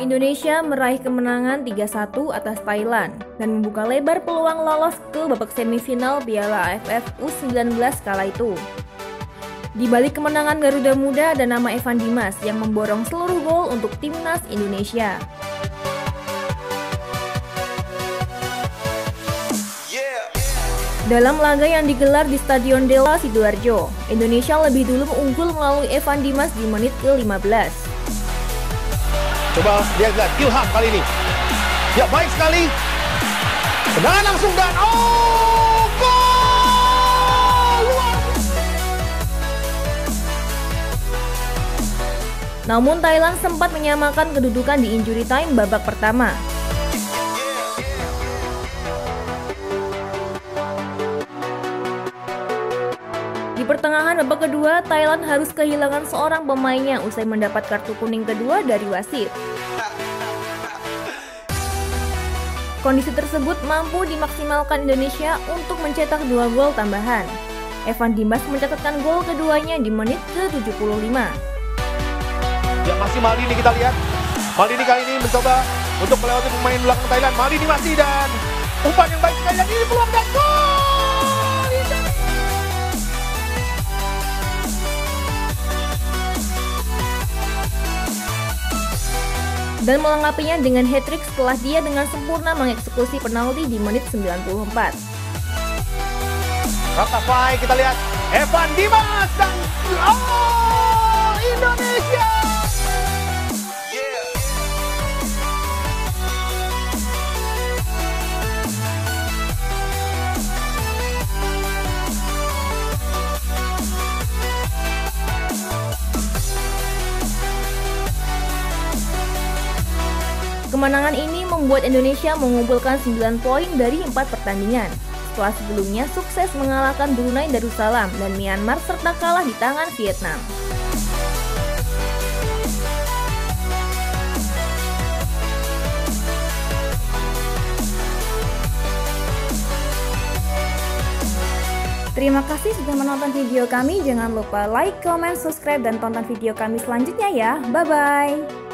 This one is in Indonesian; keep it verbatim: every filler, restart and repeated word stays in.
Indonesia meraih kemenangan tiga satu atas Thailand dan membuka lebar peluang lolos ke babak semifinal Piala A F F U sembilan belas kala itu. Di balik kemenangan Garuda Muda ada nama Evan Dimas yang memborong seluruh gol untuk timnas Indonesia. Dalam laga yang digelar di Stadion Dela Sidoarjo, Indonesia lebih dulu unggul melalui Evan Dimas di menit ke lima belas. Coba lihat Ilham kali ini. Ya, baik sekali. Tendangan langsung dan oh, gol! Namun Thailand sempat menyamakan kedudukan di injury time babak pertama. Di pertengahan babak kedua, Thailand harus kehilangan seorang pemainnya usai mendapat kartu kuning kedua dari wasit. Kondisi tersebut mampu dimaksimalkan Indonesia untuk mencetak dua gol tambahan. Evan Dimas mencatatkan gol keduanya di menit ke tujuh puluh lima. Ya, masih Maldini kita lihat. Maldini kali ini mencoba untuk melewati pemain belakang Thailand. Maldini masih dan umpan yang baik sekali dan ini peluang dan gol! Dan melengkapinya dengan hat-trick setelah dia dengan sempurna mengeksekusi penalti di menit sembilan puluh empat. Ratafai kita lihat Evan Dimas dan oh, Indonesia. Yeah. Kemenangan ini membuat Indonesia mengumpulkan sembilan poin dari empat pertandingan, setelah sebelumnya sukses mengalahkan Brunei Darussalam dan Myanmar serta kalah di tangan Vietnam. Terima kasih sudah menonton video kami. Jangan lupa like, comment, subscribe, dan tonton video kami selanjutnya ya. Bye-bye!